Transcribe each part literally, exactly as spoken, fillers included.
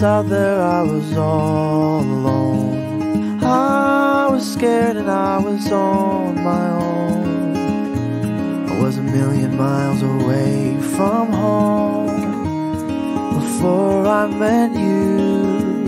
hopeless out there, I was all alone. I was scared and I was on my own. I was a million miles away from home before I met you.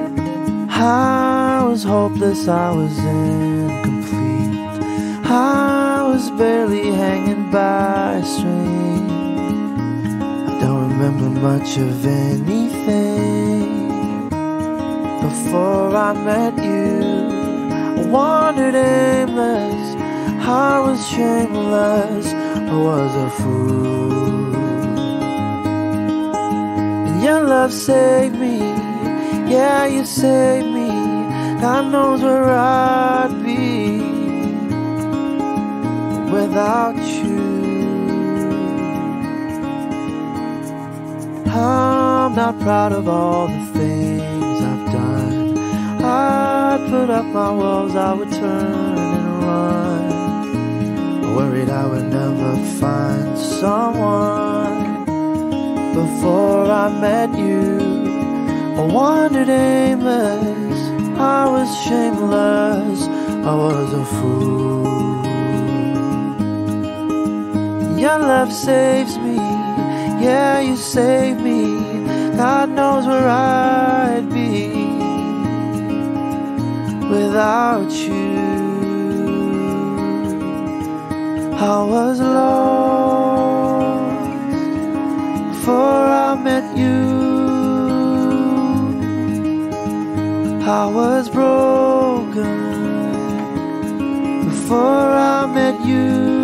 I was hopeless, I was incomplete. I was barely hanging by a string. I don't remember much of anything before I met you. I wandered aimless, I was shameless, I was a fool. And your love saved me, yeah, you saved me. God knows where I'd be without you. I'm not proud of all the things I've done. I'd put up my walls, I would turn and run. I worried I would never find someone before I met you. I wandered aimless, I was shameless, I was a fool. Your love saves me, yeah, you saved me. God knows where I'd be without you. I was lost before I met you. I was broken before I met you.